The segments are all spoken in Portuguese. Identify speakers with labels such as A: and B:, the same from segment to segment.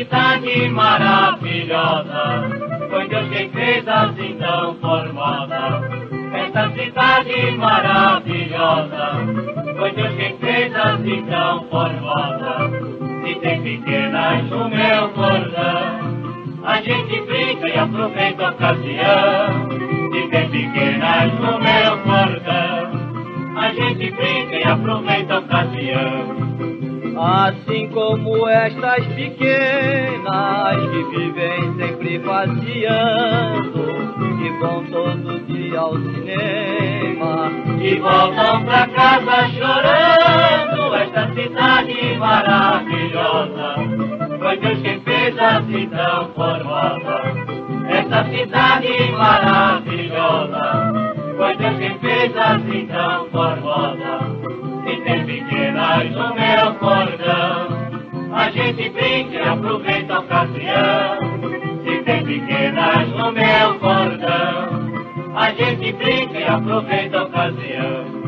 A: cidade maravilhosa, foi Deus quem fez assim tão formosa. Esta cidade maravilhosa, foi Deus quem fez assim tão formosa. Se tem pequenas no meu cordão, a gente brinca e aproveita a ocasião. Se tem pequenas no meu cordão, a gente brinca e aproveita a ocasião.
B: Assim como estas pequenas que vivem sempre passeando, que vão todo dia ao cinema
A: e voltam pra casa chorando. Esta cidade maravilhosa, foi Deus quem fez assim tão formosa. Esta cidade maravilhosa, foi Deus quem fez assim tão formosa. Se tem pequenas no meu cordão, a gente brinca e aproveita a ocasião. Se tem pequenas no meu cordão, a gente brinca e aproveita a ocasião.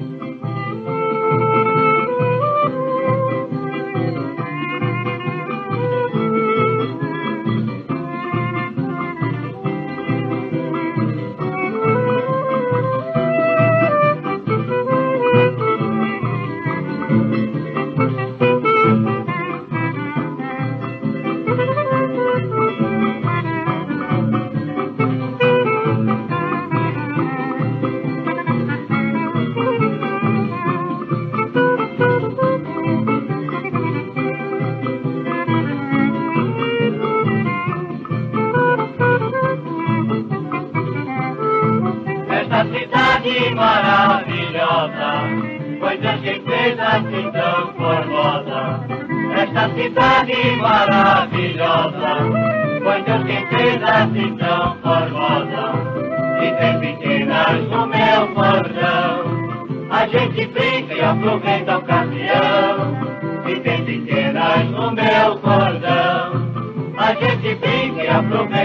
A: Esta cidade maravilhosa, foi Deus quem fez assim tão formosa. Esta cidade maravilhosa, foi Deus quem fez assim tão formosa. Se tem pequenas no meu cordão, a gente brinca e aproveita a ocasião. Se tem pequenas no meu cordão, a gente brinca e aproveita